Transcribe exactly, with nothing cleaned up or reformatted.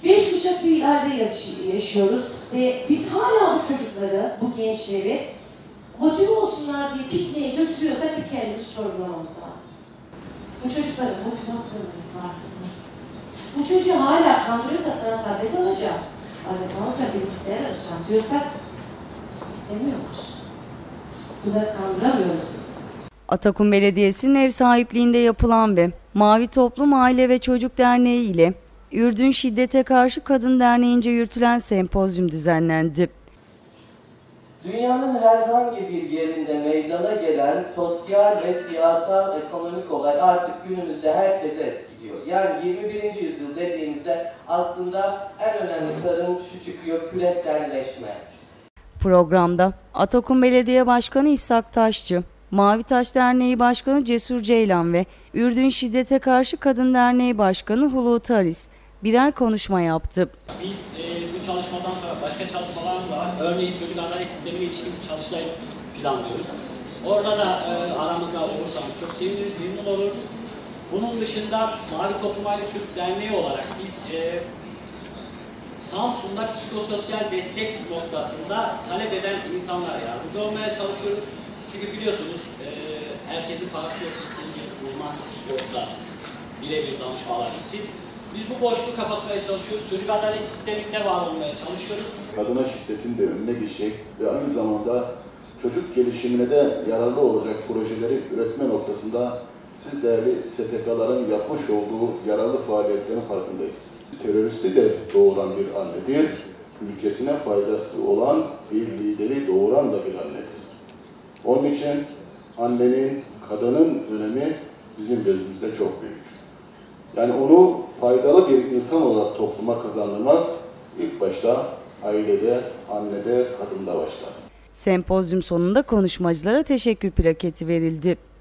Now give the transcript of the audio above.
Beş kuşak bir yerde yaşıyoruz ve biz hala bu çocukları, bu gençleri motive olsunlar diye pikniğe götürüyorsak bir kendimizi sorgulamamız lazım. Bu çocukların motivasyonları farklı. Bu çocuğu hala kandırıyorsa sana tablet alacağım, araba alacağım, bilgisayar alacağım diyorsak istemiyorlar. Bunları kandıramıyoruz biz. Atakum Belediyesi'nin ev sahipliğinde yapılan ve Mavi Toplum Aile ve Çocuk Derneği ile Ürdün Şiddete Karşı Kadın Derneği'nce yürütülen sempozyum düzenlendi. Dünyanın herhangi bir yerinde meydana gelen sosyal ve siyasal ekonomik olay artık günümüzde herkese etkiliyor. Yani yirmi birinci yüzyıl dediğimizde aslında en önemli karın şu çıkıyor: küreselleşme. Programda Atakum Belediye Başkanı İshak Taşçı, Mavi Taş Derneği Başkanı Cesur Ceylan ve Ürdün Şiddete Karşı Kadın Derneği Başkanı Hulusi Aris birer konuşma yaptı. Biz e, bu çalışmadan sonra başka çalışmalarımız var. Örneğin çocuk adalet sistemiyle ilişkin çalışmayı planlıyoruz. Orada da e, aramızda olursanız çok seviniriz, memnun oluruz. Bunun dışında Mavi Toplum Aile Çocuk Derneği olarak biz e, Samsun'da psikososyal destek noktasında talep eden insanlara yardımcı olmaya çalışıyoruz. Çünkü biliyorsunuz e, herkesin parası yok, bir uzman psikologla birebir danışmalar için. Biz bu boşluğu kapatmaya çalışıyoruz. Çocuk adalet sisteminde var olmaya çalışıyoruz. Kadına şiddetin de önüne geçecek ve aynı zamanda çocuk gelişimine de yararlı olacak projeleri üretme noktasında siz değerli S T K'ların yapmış olduğu yararlı faaliyetlerin farkındayız. Teröristi de doğuran bir annedir, ülkesine faydası olan bir lideri doğuran da bir annedir. Onun için annenin, kadının önemi bizim gözümüzde çok büyük. Yani onu faydalı bir insan olarak topluma kazandırmak ilk başta ailede, annede, kadında başlar. Sempozyum sonunda konuşmacılara teşekkür plaketi verildi.